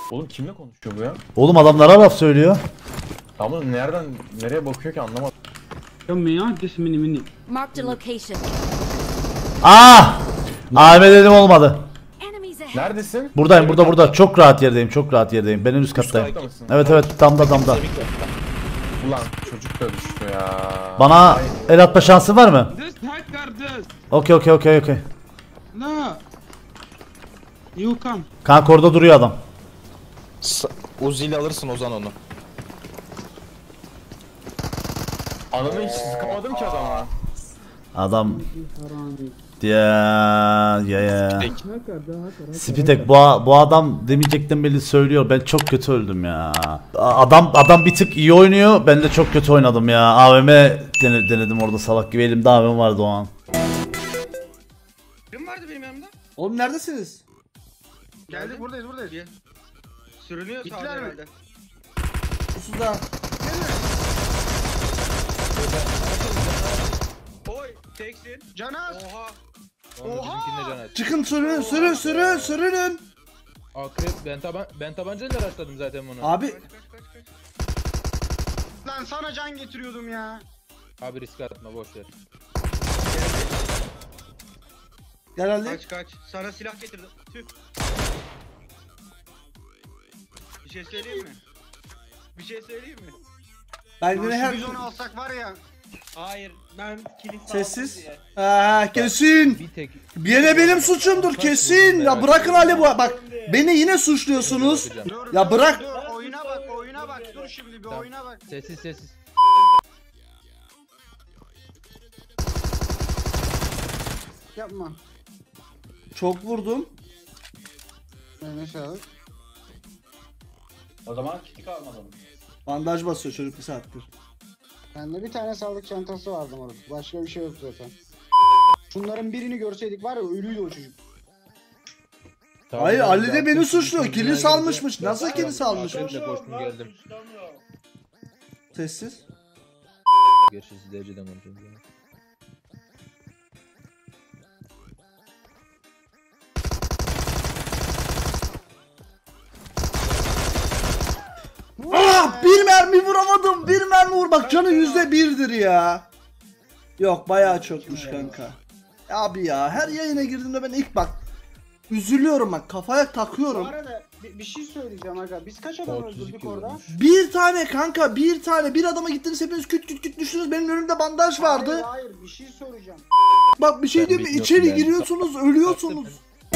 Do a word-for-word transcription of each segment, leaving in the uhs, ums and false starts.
Oğlum kimle konuşuyor bu ya? Oğlum adamlara laf söylüyor. Tamam nereden nereye bakıyor ki anlamadım. Marked a location. Ah! Ahmet dedim olmadı. Enemies ahead. Neredesin? Buradayım, burada burada. Çok rahat yerdeyim, çok rahat yerdeyim. Ben en üst kattayım. katta mısın? Evet evet, damda damda. Ulan çocuk da düştü ya. Bana el atma şansın var mı? Okey okey okey okey. No. You come. Kanka orada duruyor adam. Uzi ile alırsın Ozan onu. Ananı hiç sıkamadım ki adama. Adam ya ya ya. Spitek bu, bu adam demeyecekten belli söylüyor. Ben çok kötü öldüm ya. Adam adam bir tık iyi oynuyor. Ben de çok kötü oynadım ya. A V M denedim orada salak gibi. Elimde A V M vardı o an. Kim vardı benim yanımda? Oğlum neredesiniz? Geldik buradayız buradayız. Gel. Sürünüyor sağda herhalde. Pusuda. Oy teksin. Canaz. Oha. Oha! Çıkın sürün sürün sürün sürünün. Akrep ben taban ben tabancayla araçladım zaten bunu. Abi Kaç kaç kaç kaç. Lan sana can getiriyordum ya. Abi risk atma boş ver. herhalde Kaç kaç. Sana silah getirdim. Tüh. Bir şey söyleyeyim mi? Bir şey söyleyeyim mi? ben yine Her... her Biz onu alsak var ya. Hayır ben kilit sessiz. Ha kesin. Bir tek Yine benim suçumdur kesin. Ya bırakın Ali bu. Bak beni yine suçluyorsunuz. Dur, Ya dur, bırak. Dur, oyuna bak oyuna bak. Dur şimdi bir oyuna bak. sessiz sessiz. Yapma. Çok vurdum. Ne sağlık. O zaman kiti kalmadı. Bandaj basıyor çocuk bir saattir. Bende bir tane sağlık çantası vardı moruk. Başka bir şey yok zaten. Şunların birini görseydik var ya ölüydü o çocuk. Hayır Ali de beni suçluyor. Kili salmışmış. Nasıl kili salmışmış? Ben de koştum geldim. Sessiz. Görüşürüz dereceden konuşuyoruz. Ah bir mermi vuramadım. Bir mermi vur. Bak canı yüzde birdir ya. Yok bayağı çokmuş kanka. Abi ya her yayına girdiğimde ben ilk bak üzülüyorum bak kafaya Bu takıyorum. arada bir, bir şey söyleyeceğim aga. Biz kaç adam öldürdük orada? Bir tane kanka bir tane bir adama gittiniz hepiniz küt küt küt düştünüz benim önümde bandaj vardı. Hayır hayır bir şey söyleyeceğim. Bak bir şey Ben diyeyim mi bilmiyorum içeri ben. giriyorsunuz ölüyorsunuz.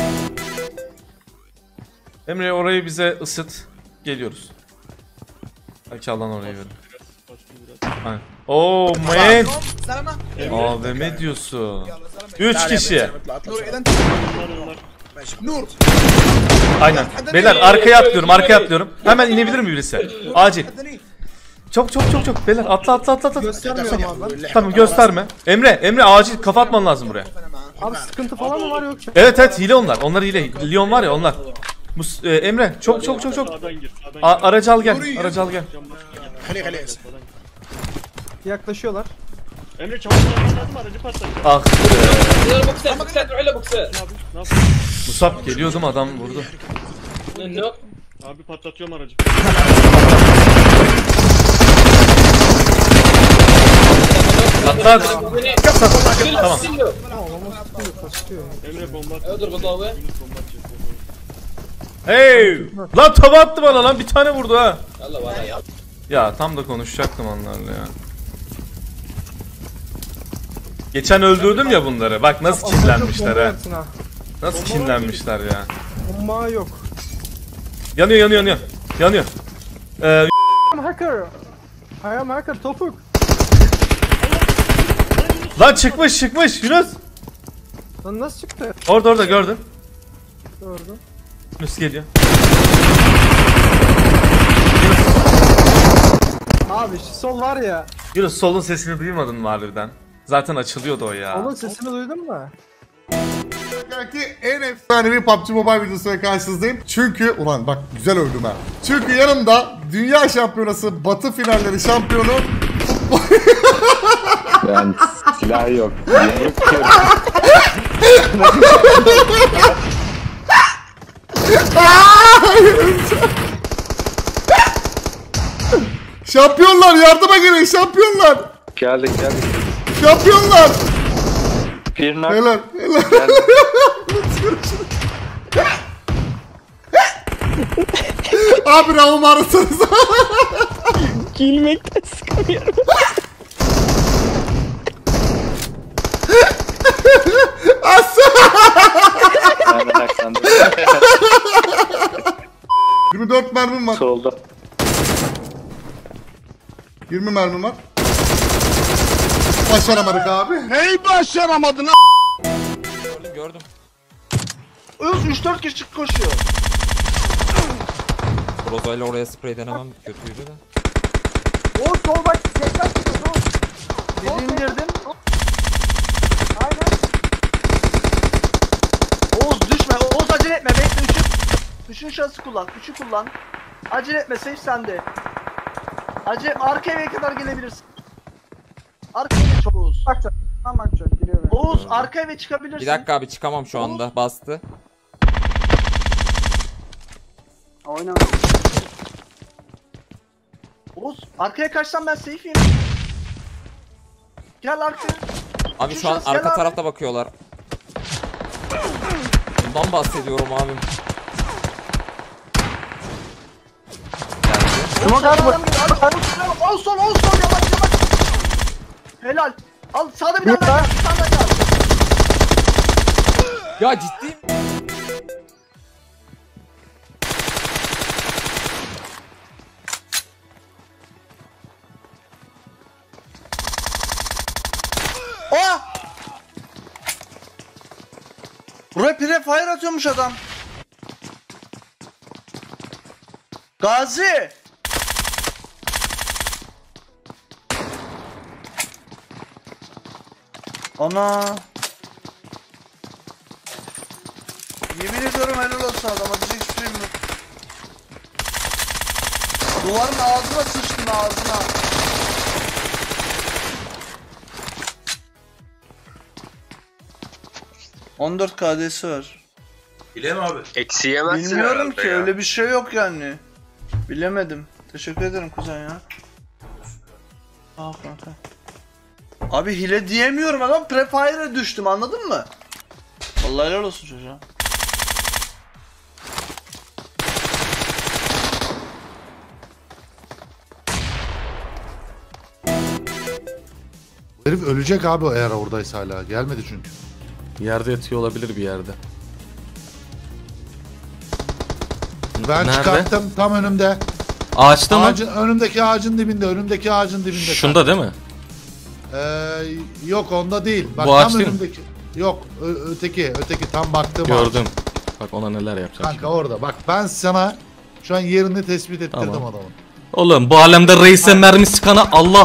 Emre orayı bize ısıt. Geliyoruz. Belki alan orayı verin. Aynen. Oh man. A V M diyorsun. üç kişi. Aynen. Beyler arkaya atlıyorum, arkaya atlıyorum. Hemen inebilir mi birisi? Acil. Çok çok çok çok. Beyler atla atla atla atla. Göstermiyorum abi. Tamam gösterme. Emre, Emre acil kafa atman lazım buraya. Abi sıkıntı falan mı var yoksa? Evet evet hile onlar. Onlar hile. Leon var ya onlar. Mus e, Emre çok çok çok çok. A aracı al gel. Aracı al gel. Yaklaşıyorlar. Emre çabuk patladı mı aracı patladı. Ah. Yürü bokser bokser öyle bokser. Musab geliyordum adam vurdu. Ne? Abi patlatıyorum aracı. Atla. Tamam. Emre bomba at. Öldür bunu abi. Hey! Lan tava attı bana lan bir tane vurdu ha. Allah bana ya. Ya tam da konuşacaktım onlarla ya. Geçen öldürdüm ya bunları. Bak nasıl kinlenmişler ha. Nasıl kinlenmişler ya. Bomba yok. Yanıyor yanıyor yanıyor. Yanıyor. Ee, Hacker. I am hacker topuk. lan çıkmış çıkmış Yunus. Lan nasıl çıktı? Orada orada gördün. Gördüm. Yunus geliyor. Abi şu sol var ya. Yunus solun sesini duymadın mı harbiden? Zaten açılıyordu o ya. Onun sesini duydun mu? Ki en efsane bir P U B G Mobile videosuyla karşınızdayım. Çünkü ulan bak güzel öldüm ha. Çünkü yanımda Dünya Şampiyonası Batı finalleri şampiyonu Yani silah yok. Yumruk Şampiyonlar yardıma gelin şampiyonlar. Geldik geldik. Şampiyonlar. Bir nak. Helal helal. Abi Raum arasanız. Gülmekten sıkılıyorum. Senden aksandı. yirmi dört mermim var. Solda. yirmi mermim var. Başaramadık abi. Neyi başaramadın a**? Gördüm gördüm. Öz üç dört kişi koşuyor. Rozayla oraya sprey denemem kötüydü de. O sol bak tekrar çıkıyor. Biri indirdim. Aynen. Oğuz düşme. Oğuz acele etme. Bekle üçün. Üçün şansı kullan. Üçü kullan. Acele etme. Safe sende. Acele arkaya eve kadar gelebilirsin. Arkaya çok Oğuz. Bakacak. Tam bakacak. Giriyor ben. Oğuz arka eve çıkabilirsin. Bir dakika abi çıkamam şu anda. Bastı. Oyna. Oğuz arkaya kaçsam ben safe'yim. Gel arkaya. Abi şu an Şurası, gel arka abi. tarafta bakıyorlar. Bundan bahsediyorum abim. Oğuz adam geliyor. Al sol, al sol yavaş yavaş. Helal. Al sağda bir tane daha gel. Bir tane daha gel. Ya ciddi. Oha! Buraya pire fire atıyormuş adam. Gazi! Ana! Yemin ediyorum helal olsun adama, diyecek hiçbir şeyim yok. Duvarın ağzına sıçtın, ağzına. on dört K D'si var. Bilemem abi. Eksi yemezsin. Bilmiyorum ki ya. Öyle bir şey yok yani. Bilemedim. Teşekkür ederim kuzen ya. Ah kanka. Abi hile diyemiyorum adam, prefire'e düştüm, anladın mı? Vallahi helal olsun çocuğa. Herif ölecek abi eğer oradaysa hala. Gelmedi çünkü. Yerde yatıyor olabilir bir yerde. Ben Nerede? çıkarttım tam önümde. Ağaçta mı? Ağacın, önümdeki ağacın dibinde, önümdeki ağacın dibinde. Şunda değil mi? Ee, yok onda değil. Bak Bu tam ağaç değil mi? önümdeki. Yok ö- öteki, öteki tam baktığım Gördüm. ağaç. Bak ona neler yapacağım. Kanka orada. Bak ben sana şu an yerini tespit ettirdim Tamam. adamın. Oğlum bu alemde reise mermi sıkana Allah.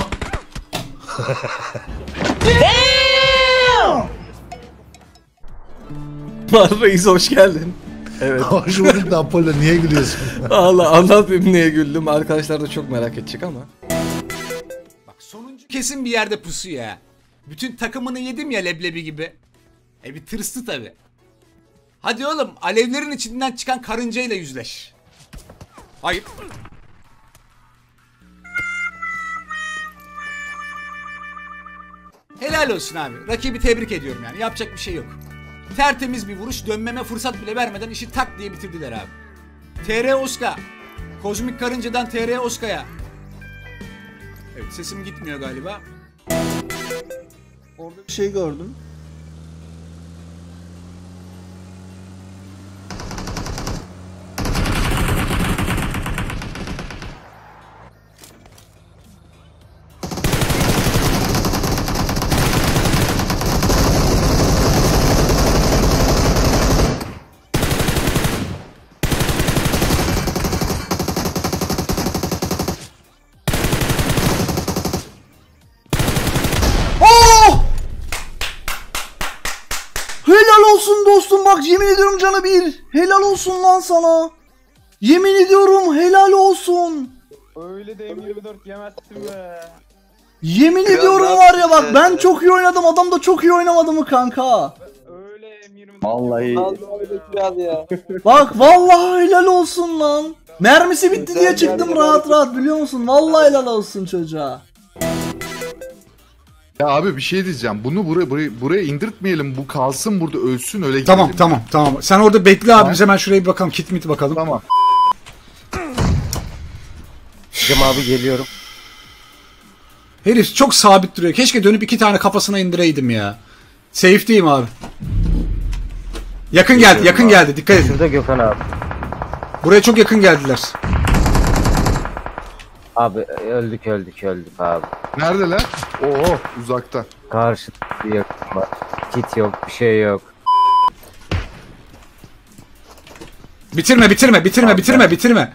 Reis hoş geldin. Evet. Hoş bulduk da Apollo, niye gülüyorsun? Allah anlatayım niye güldüm. Arkadaşlar da çok merak edecek ama. Bak sonuncu kesin bir yerde pusu ya. Bütün takımını yedim ya leblebi gibi. E bir tırstı tabi. Hadi oğlum alevlerin içinden çıkan karıncayla yüzleş. Hayır. Helal olsun abi. Rakibi tebrik ediyorum yani. Yapacak bir şey yok. Tertemiz bir vuruş, dönmeme fırsat bile vermeden işi tak diye bitirdiler abi. T R Oska. Kozmik Karınca'dan T R Oska'ya. Evet, sesim gitmiyor galiba. Orada bir şey gördüm. Helal olsun dostum, bak yemin ediyorum canı bir. Helal olsun lan sana. Yemin ediyorum helal olsun. Öyle de M yirmi dört yemezsin be. Yemin ediyorum var ya, bak ben çok iyi oynadım, adam da çok iyi oynamadı mı kanka? Öyle M yirmi dört. Vallahi. Bak vallahi helal olsun lan. Mermisi bitti diye çıktım rahat rahat biliyor musun? Vallahi helal olsun çocuğa. Ya abi bir şey diyeceğim. Bunu buraya buraya, buraya indirtmeyelim. Bu kalsın burada ölsün öyle gidelim. Tamam tamam tamam. Sen orada bekle abi biz hemen şuraya bir bakalım. Kit mit bakalım. Tamam. Cem abi geliyorum. Herif çok sabit duruyor. Keşke dönüp iki tane kafasına indireydim ya. Safe'deyim abi. Yakın geldi, yakın abi. geldi. Dikkat edin. Şurada Gökhan abi. Buraya çok yakın geldiler. Abi öldük öldük öldük abi. Neredeler? Oo uzakta. Karşı bir yakın var. Kit yok, bir şey yok. Bitirme, bitirme, bitirme, Abi bitirme, ben- bitirme.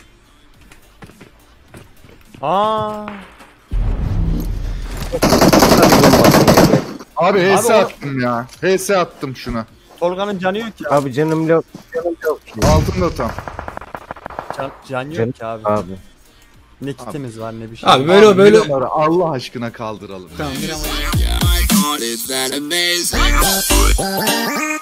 Aa. Abi H S Abi o- attım ya. H S attım şuna. Tolga'nın canı yok ki. Abi canım yok. Canım yok ki. Altında tam. Can, can yok ki abi. Abi. Ne kitimiz var ne bir şey. Abi böyle böyle. Miramar'ı Allah aşkına kaldıralım. Tamam, Miramar.